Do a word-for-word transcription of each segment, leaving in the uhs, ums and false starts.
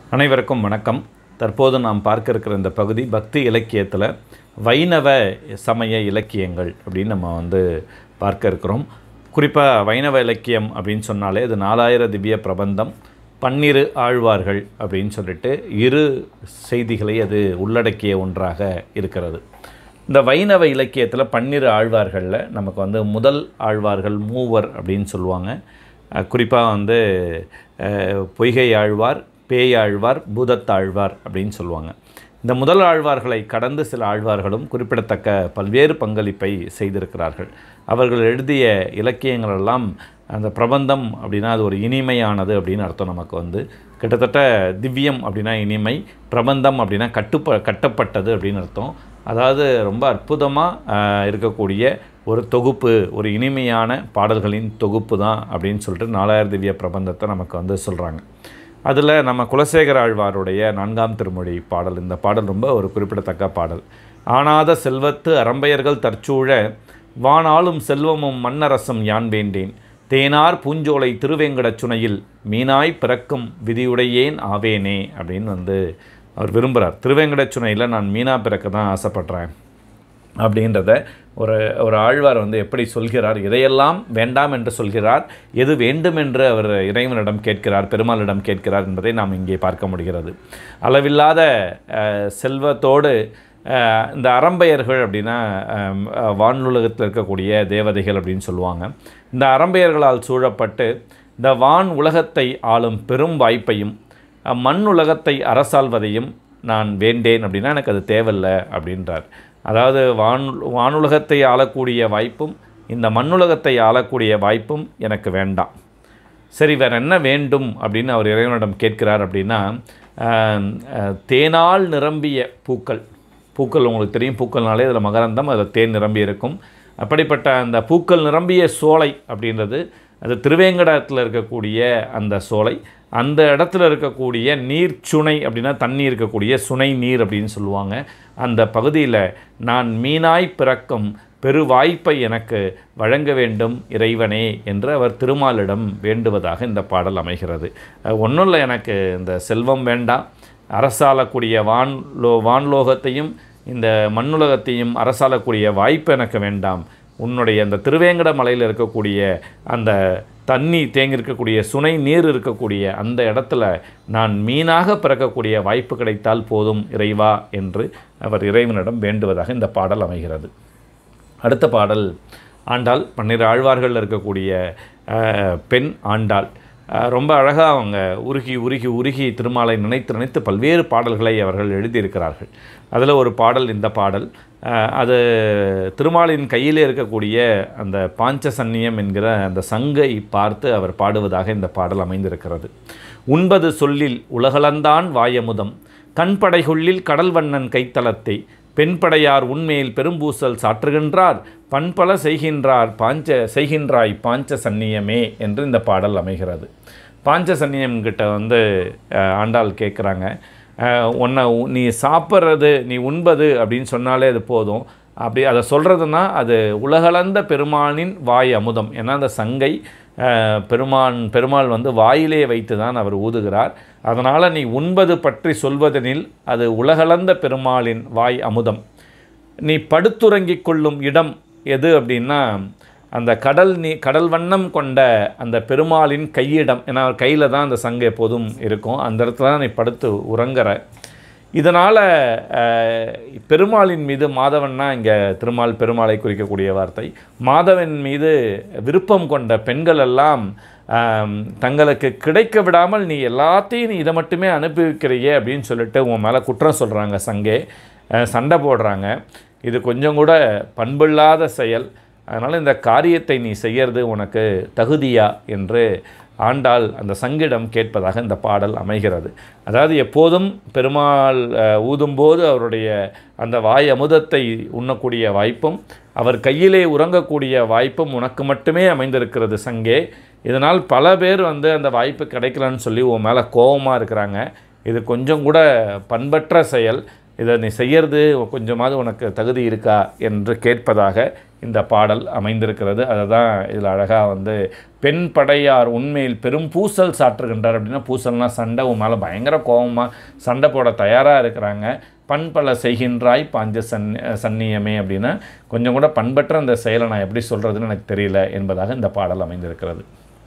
அனைவருக்கும் வணக்கம். தற்போது நாம் பார்க்க இருக்கிற இந்த பகுதி பக்தி இலக்கியத்தில் வைணவ சமய இலக்கியங்கள் அப்படின்னு நம்ம வந்து பார்க்க இருக்கிறோம். குறிப்பாக வைணவ இலக்கியம் அப்படின்னு சொன்னாலே அது நாலாயிர திவ்ய பிரபந்தம், பன்னிரு ஆழ்வார்கள் அப்படின்னு சொல்லிட்டு இரு செய்திகளை அது உள்ளடக்கிய ஒன்றாக இருக்கிறது. இந்த வைணவ இலக்கியத்தில் பன்னிரு ஆழ்வார்களில் நமக்கு வந்து முதல் ஆழ்வார்கள் மூவர் அப்படின்னு சொல்லுவாங்க. குறிப்பாக வந்து பொய்கை ஆழ்வார், பேயாழ்வார், பூதத்தாழ்வார் அப்படின்னு சொல்லுவாங்க. இந்த முதல் ஆழ்வார்களை கடந்து சில ஆழ்வார்களும் குறிப்பிடத்தக்க பல்வேறு பங்களிப்பை செய்திருக்கிறார்கள். அவர்கள் எழுதிய இலக்கியங்களெல்லாம் அந்த பிரபந்தம் அப்படின்னா அது ஒரு இனிமையானது அப்படின்னு அர்த்தம். நமக்கு வந்து கிட்டத்தட்ட திவ்யம் அப்படின்னா இனிமை, பிரபந்தம் அப்படின்னா கட்டுப்ப கட்டப்பட்டது அப்படின்னு அர்த்தம். அதாவது ரொம்ப அற்புதமாக இருக்கக்கூடிய ஒரு தொகுப்பு, ஒரு இனிமையான பாடல்களின் தொகுப்பு தான் அப்படின்னு சொல்லிட்டு நாலாயிர திவ்ய பிரபந்தத்தை நமக்கு வந்து சொல்கிறாங்க. அதில் நம்ம குலசேகர ஆழ்வாருடைய நான்காம் திருமொழி பாடல், இந்த பாடல் ரொம்ப ஒரு குறிப்பிடத்தக்க பாடல். ஆனாத செல்வத்து அரம்பையர்கள் தற்சூழ வானாளும் செல்வமும் மன்னரசம் யான் வேண்டேன், தேனார் பூஞ்சோலை திருவேங்கடச் சுனையில் மீனாய் பிறக்கும் விதியுடையேன் ஆவேனே அப்படின்னு வந்து அவர் விரும்புகிறார். திருவேங்கடச் சுனையில் நான் மீனா பிறக்க தான் ஆசைப்படுறேன் அப்படின்றத ஒரு ஒரு ஆழ்வார் வந்து எப்படி சொல்கிறார், எதையெல்லாம் வேண்டாம் என்று சொல்கிறார், எது வேண்டும் என்று அவர் இறைவனிடம் கேட்கிறார், பெருமாளிடம் கேட்கிறார் என்பதை நாம் இங்கே பார்க்க முடிகிறது. அளவில்லாத செல்வத்தோடு இந்த அரம்பையர்கள் அப்படின்னா வானுலகத்தில் இருக்கக்கூடிய தேவதைகள் அப்படின்னு சொல்லுவாங்க. இந்த அரம்பையர்களால் சூழப்பட்டு இந்த வான் உலகத்தை ஆளும் பெரும் வாய்ப்பையும் மண் உலகத்தை அரசாள்வதையும் நான் வேண்டேன் அப்படின்னா எனக்கு அது தேவையில்லை அப்படின்றார். அதாவது வான் வானுலகத்தை ஆளக்கூடிய வாய்ப்பும் இந்த மண்ணுலகத்தை ஆளக்கூடிய வாய்ப்பும் எனக்கு வேண்டாம். சரி, வேறு என்ன வேண்டும் அப்படின்னு அவர் இறைவனிடம் கேட்கிறார். அப்படின்னா தேனால் நிரம்பிய பூக்கள், பூக்கள் உங்களுக்கு தெரியும், பூக்கள்னாலே அதில் மகரந்தம், அதில் தேன் நிரம்பி இருக்கும். அப்படிப்பட்ட அந்த பூக்கள் நிரம்பிய சோலை அப்படின்றது அது திருவேங்கடத்தில் இருக்கக்கூடிய அந்த சோலை. அந்த இடத்துல இருக்கக்கூடிய நீர் சுனை அப்படின்னா தண்ணி இருக்கக்கூடிய சுனை நீர் அப்படின்னு சொல்லுவாங்க. அந்த பகுதியில் நான் மீனாய் பிறக்கும் பெரு வாய்ப்பை எனக்கு வழங்க வேண்டும் இறைவனே என்று அவர் திருமாலிடம் வேண்டுவதாக இந்த பாடல் அமைகிறது. ஒன்றும் இல்லை, எனக்கு இந்த செல்வம் வேண்டாம், அரசாளக்கூடிய வான்லோ வான்லோகத்தையும் இந்த மண்ணுலகத்தையும் அரசாளக்கூடிய வாய்ப்பு எனக்கு வேண்டாம். உன்னுடைய அந்த திருவேங்கட மலையில் இருக்கக்கூடிய அந்த தண்ணி தேங்கி இருக்கக்கூடிய சுனை நீர் இருக்கக்கூடிய அந்த இடத்துல நான் மீனாக பிறக்கக்கூடிய வாய்ப்பு கிடைத்தால் போதும் இறைவா என்று அவர் இறைவனிடம் வேண்டுவதாக இந்த பாடல் அமைகிறது. அடுத்த பாடல் ஆண்டாள். பன்னிரு ஆழ்வார்கள் இருக்கக்கூடிய பெண் ஆண்டாள் ரொம்ப அழகாக அவங்க உருகி உருகி உருகி திருமாலை நினைத்து நினைத்து பல்வேறு பாடல்களை அவர்கள் எழுதியிருக்கிறார்கள். அதில் ஒரு பாடல் இந்த பாடல். அது திருமாலின் கையிலே இருக்கக்கூடிய அந்த பாஞ்சசன்னியம் என்கிற அந்த சங்கை பார்த்து அவர் பாடுவதாக இந்த பாடல் அமைந்திருக்கிறது. உண்பது சொல்லில் உலகளந்தான் வாயமுதம், கண்படைகுள்ளில் கடல்வண்ணன் கைத்தலத்தை, பெண்படையார் உண்மையில் பெரும்பூசல் சாற்றுகின்றார், பண்பல செய்கின்றார் பாஞ்ச செய்கின்றாய் பாஞ்ச சன்னியமே என்று இந்த பாடல் அமைகிறது. பாஞ்ச சன்னியம் கிட்ட வந்து ஆண்டாள் கேட்குறாங்க, உன்னை நீ சாப்பிட்றது நீ உண்பது அப்படின்னு சொன்னாலே அது போதும். அப்படி அதை சொல்கிறதுனா அது உலகளந்த பெருமானின் வாய் அமுதம். ஏன்னா அந்த சங்கை பெருமான் பெருமாள் வந்து வாயிலே வைத்து தான் அவர் ஊதுகிறார். அதனால் நீ உண்பது பற்றி சொல்வதனில் அது உலகளந்த பெருமாளின் வாய் அமுதம். நீ படுத்துறங்கிக் கொள்ளும் இடம் எது அப்படின்னா அந்த கடல் நீ கடல் வண்ணம் கொண்ட அந்த பெருமாளின் கையிடம். ஏன்னா கையில் தான் அந்த சங்கை எப்போதும் இருக்கும், அந்த இடத்துல தான் நீ படுத்து உறங்குற. இதனால் பெருமாளின் மீது, மாதவன்னா இங்கே திருமால் பெருமாளை குறிக்கக்கூடிய வார்த்தை, மாதவன் மீது விருப்பம் கொண்ட பெண்கள் எல்லாம் தங்களுக்கு கிடைக்க விடாமல் நீ எல்லாத்தையும் நீ இதை மட்டுமே அனுபவிக்கிறையே அப்படின்னு சொல்லிட்டு உன் மேலே குற்றம் சொல்கிறாங்க, சங்கே சண்டை போடுறாங்க. இது கொஞ்சம் கூட பண்பில்லாத செயல், அதனால் இந்த காரியத்தை நீ செய்யறது உனக்கு தகுதியா என்று ஆண்டாள் அந்த சங்கிடம் கேட்பதாக இந்த பாடல் அமைகிறது. அதாவது எப்போதும் பெருமாள் ஊதும்போது அவருடைய அந்த வாய் அமுதத்தை உண்ணக்கூடிய வாய்ப்பும் அவர் கையிலே உறங்கக்கூடிய வாய்ப்பும் உனக்கு மட்டுமே அமைந்திருக்கிறது சங்கே. இதனால் பல பேர் வந்து அந்த வாய்ப்பு கிடைக்கலன்னு சொல்லி உன் மேலே கோபமாக இருக்கிறாங்க. இது கொஞ்சம் கூட பண்பற்ற செயல். இதை நீ செய்யறது கொஞ்சமாவது உனக்கு தகுதி இருக்கா என்று கேட்பதாக இந்த பாடல் அமைந்திருக்கிறது. அதை தான் இதில் அழகாக வந்து பெண் படையார் உண்மையில் பெரும் பூசல் சாற்றுகின்றார். அப்படின்னா பூசல்னால் சண்டை, உன் மேலே பயங்கர கோபமாக சண்டை போட தயாராக இருக்கிறாங்க. பண்பல செய்கின்றாய் பாஞ்ச சன் சன்னியமே அப்படின்னா கொஞ்சம் கூட பண்பற்ற அந்த செயலை நான் எப்படி சொல்கிறதுன்னு எனக்கு தெரியல என்பதாக இந்த பாடல் அமைந்திருக்கிறது.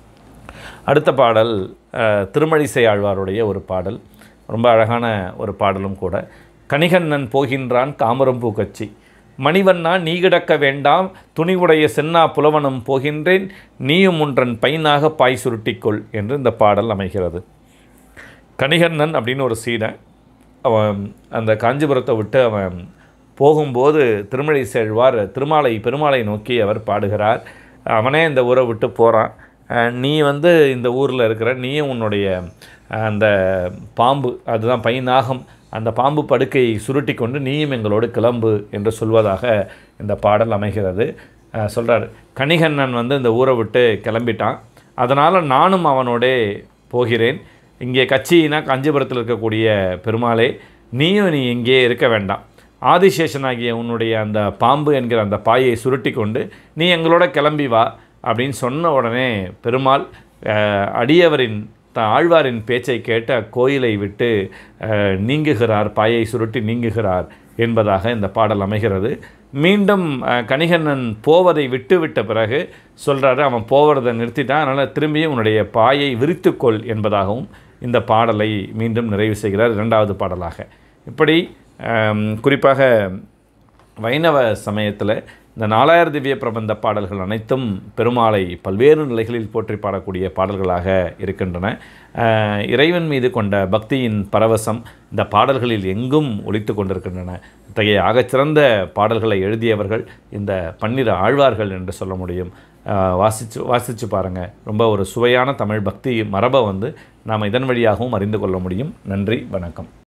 அடுத்த பாடல் திருமழிசை ஆழ்வாருடைய ஒரு பாடல், ரொம்ப அழகான ஒரு பாடலும் கூட. கணிகண்ணன் போகின்றான் காமரம்பூ கட்சி, மணிவண்ணா நீ கிடக்க வேண்டாம், துணிவுடைய சென்னா புலவனும் போகின்றேன், நீயும் ஒன்றன் பையனாக பாய் சுருட்டிக்கொள் என்று இந்த பாடல் அமைகிறது. கணிகண்ணன் அப்படின்னு ஒரு சீடன், அவன் அந்த காஞ்சிபுரத்தை விட்டு அவன் போகும்போது திருமழிசை ஆழ்வார் திருமாலை பெருமாளை நோக்கி அவர் பாடுகிறார். அவனே இந்த ஊரை விட்டு போகிறான். நீ வந்து இந்த ஊரில் இருக்கிற, நீயும் உன்னுடைய அந்த பாம்பு, அதுதான் பைநாகம், அந்த பாம்பு படுக்கையை சுருட்டி கொண்டு நீயும் எங்களோடு கிளம்பு என்று சொல்வதாக இந்த பாடல் அமைகிறது. சொல்கிறார், கணிகண்ணன் வந்து இந்த ஊரை விட்டு கிளம்பிட்டான், அதனால் நானும் அவனோடே போகிறேன். இங்கே கட்சினா காஞ்சிபுரத்தில் இருக்கக்கூடிய பெருமாளே, நீயும் நீ இங்கே இருக்க வேண்டாம், ஆதிசேஷனாகிய உன்னுடைய அந்த பாம்பு என்கிற அந்த பாயை சுருட்டி கொண்டு நீ எங்களோட கிளம்பி வா அப்படின்னு சொன்ன உடனே பெருமாள் அடியவரின் த ஆழ்வாரின் பேச்சை கேட்டு அக்கோயிலை விட்டு நீங்குகிறார், பாயை சுருட்டி நீங்குகிறார் என்பதாக இந்த பாடல் அமைகிறது. மீண்டும் கணிகண்ணன் போவதை விட்டு விட்ட பிறகு சொல்கிறாரு, அவன் போவதை நிறுத்திட்டான், அதனால் திரும்பியும் உன்னுடைய பாயை விரித்துக்கொள் என்பதாகவும் இந்த பாடலை மீண்டும் நிறைவு செய்கிறார் இரண்டாவது பாடலாக. இப்படி குறிப்பாக வைணவ சமயத்தில் இந்த நாலாயிர திவ்ய பிரபந்த பாடல்கள் அனைத்தும் பெருமாளை பல்வேறு நிலைகளில் போற்றி பாடக்கூடிய பாடல்களாக இருக்கின்றன. இறைவன் மீது கொண்ட பக்தியின் பரவசம் இந்த பாடல்களில் எங்கும் ஒலித்து கொண்டிருக்கின்றன. இத்தகைய ஆகச்சிறந்த பாடல்களை எழுதியவர்கள் இந்த பன்னிரு ஆழ்வார்கள் என்று சொல்ல முடியும். வாசித்து வாசித்து பாருங்கள், ரொம்ப ஒரு சுவையான தமிழ் பக்தி மரபை வந்து நாம் இதன் வழியாகவும் அறிந்து கொள்ள முடியும். நன்றி, வணக்கம்.